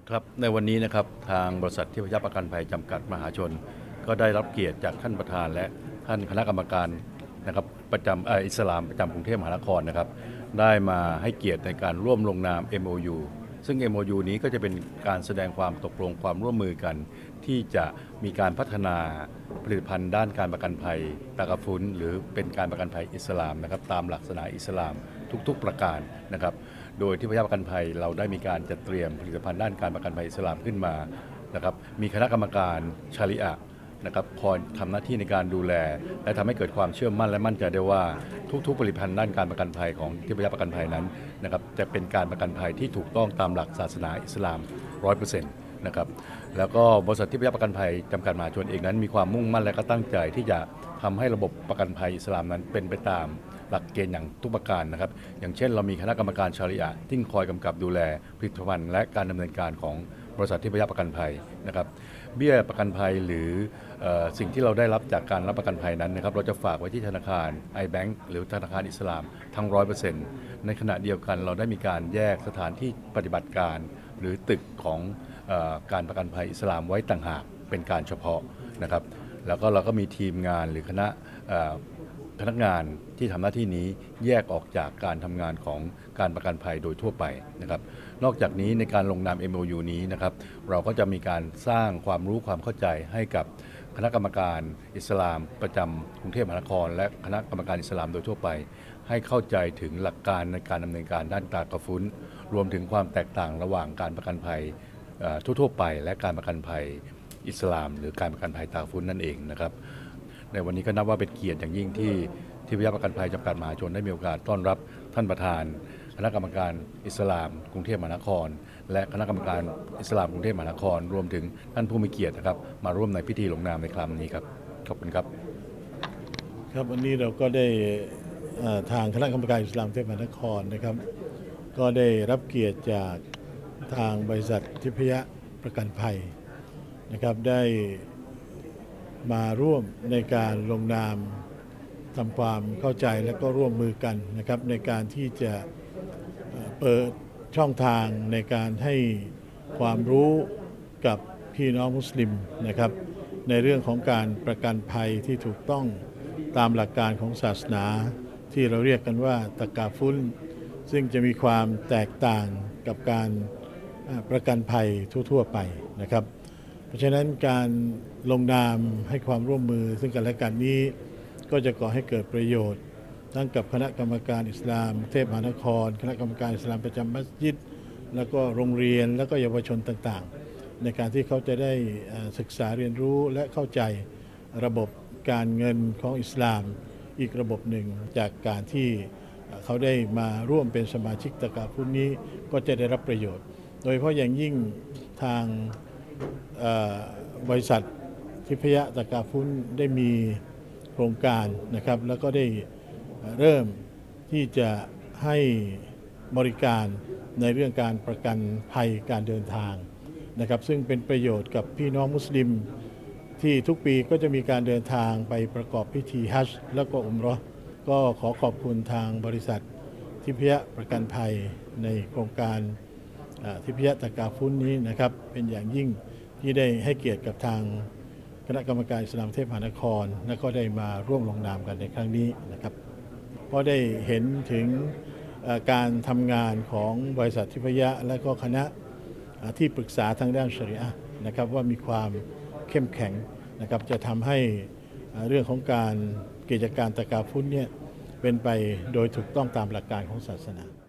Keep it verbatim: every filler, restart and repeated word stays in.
ครับในวันนี้นะครับทางบริษัททิพยประกันภัยจำกัดมหาชนก็ได้รับเกียรติจากท่านประธานและท่านคณะกรรมการนะครับประจำเอ่ออิสลามประจำกรุงเทพมหานครนะครับได้มาให้เกียรติในการร่วมลงนาม เอ็ม โอ ยู ซึ่ง เอ็ม โอ ยู นี้ก็จะเป็นการแสดงความตกลงความร่วมมือกันที่จะมีการพัฒนาผลิตภัณฑ์ด้านการประกันภัยตากาฟุนหรือเป็นการประกันภัยอิสลามนะครับตามหลักศาสนาอิสลามทุกๆประการนะครับโดยที่พยาประกันภัยเราได้มีการจัดเตรียมผลิตภัณฑ์ด้านการประกันภัยอิสลามขึ้นมานะครับมีคณะกรรมการชาริอะห์นะครับคอยทำหน้าที่ในการดูแลและทำให้เกิดความเชื่อมั่นและมั่นใจได้ว่าทุกๆผลิตภัณฑ์ด้านการประกันภัยของที่พยาประกันภัยนั้นนะครับจะเป็นการประกันภัยที่ถูกต้องตามหลักศาสนาอิสลาม ร้อยเปอร์เซ็นต์ นะครับแล้วก็บริษัทที่พยาประกันภัยจำกัดมหาชนเองนั้นมีความมุ่งมั่นและก็ตั้งใจที่จะทำให้ระบบประกันภัยอิสลามนั้นเป็นไปตามหลักเกณฑ์อย่างทุกประการนะครับอย่างเช่นเรามีคณะกรรมการชาริอะห์ที่คอยกำกับดูแลผลิตภัณฑ์และการดำเนินการของบริษัทที่พยาประกันภัยนะครับเบี้ยประกันภัยหรือสิ่งที่เราได้รับจากการรับประกันภัยนั้นนะครับเราจะฝากไว้ที่ธนาคาร ไอ แบงก์ หรือธนาคารอิสลามทั้ง ร้อยเปอร์เซ็นต์ ในขณะเดียวกันเราได้มีการแยกสถานที่ปฏิบัติการหรือตึกของการประกันภัยอิสลามไว้ต่างหากเป็นการเฉพาะนะครับแล้วก็เราก็มีทีมงานหรือคณะพนักงานที่ทำหน้าที่นี้แยกออกจากการทำงานของการประกันภัยโดยทั่วไปนะครับนอกจากนี้ในการลงนาม เอ็ม โอ ยู นี้นะครับเราก็จะมีการสร้างความรู้ความเข้าใจให้กับคณะกรรมการอิสลามประจำกรุงเทพมหานครและคณะกรรมการอิสลามโดยทั่วไปให้เข้าใจถึงหลักการในการดำเนินการด้านตากาฟุนรวมถึงความแตกต่างระหว่างการประกันภัยทั่วๆไปและการประกันภัยอิสลามหรือการประกันภัยตากาฟุนนั่นเองนะครับในวันนี้ก็นับว่าเป็นเกียรติอย่างยิ่งที่ที่พยาประกันภัยจำกัดมหาชนได้มีโอกาสต้อนรับท่านประธานคณะกรรมการอิสลามกรุงเทพมหานครและคณะกรรมการอิสลามกรุงเทพมหานครรวมถึงท่านผู้มีเกียรตินะครับมาร่วมในพิธีลงนามในครั้งนี้ครับขอบคุณครับครับวันนี้เราก็ได้ทางคณะกรรมการอิสลามกรุงเทพมหานครนะครับก็ได้รับเกียรติจากทางบริษัททิพยประกันภัยนะครับได้มาร่วมในการลงนามทำความเข้าใจและก็ร่วมมือกันนะครับในการที่จะเปิดช่องทางในการให้ความรู้กับพี่น้องมุสลิมนะครับในเรื่องของการประกันภัยที่ถูกต้องตามหลักการของศาสนาที่เราเรียกกันว่าตะกาฟุนซึ่งจะมีความแตกต่างกับการประกันภัยทั่วๆไปนะครับเพราะฉะนั้นการลงนามให้ความร่วมมือซึ่งกันและกันนี้ก็จะก่อให้เกิดประโยชน์ทั้งกับคณะกรรมการอิสลามกรุงเทพมหานครคณะกรรมการอิสลามประจำมัสยิดแล้วก็โรงเรียนแล้วก็เยาวชนต่างๆในการที่เขาจะได้ศึกษาเรียนรู้และเข้าใจระบบการเงินของอิสลามอีกระบบหนึ่งจากการที่เขาได้มาร่วมเป็นสมาชิกตะกาฟุนนี้ก็จะได้รับประโยชน์โดยเฉพาะอย่างยิ่งทางบริษัททิพยตะกาฟุนได้มีโครงการนะครับแล้วก็ได้เริ่มที่จะให้บริการในเรื่องการประกันภัยการเดินทางนะครับซึ่งเป็นประโยชน์กับพี่น้องมุสลิมที่ทุกปีก็จะมีการเดินทางไปประกอบพิธีฮัจญ์แล้วก็อุมเราะห์ก็ขอขอบคุณทางบริษัททิพยประกันภัยในโครงการทิพยตะกาฟุนนี้นะครับเป็นอย่างยิ่งที่ได้ให้เกียรติกับทางคณะกรรมการอิสลามกรุงเทพมหานครและก็ได้มาร่วมลงนามกันในครั้งนี้นะครับเพราะได้เห็นถึงการทำงานของบริษัททิพยะและก็คณะที่ปรึกษาทางด้านชะรีอะห์นะครับว่ามีความเข้มแข็งนะครับจะทำให้เรื่องของการกิจการตะกาฟุนเนี่ยเป็นไปโดยถูกต้องตามหลักการของศาสนา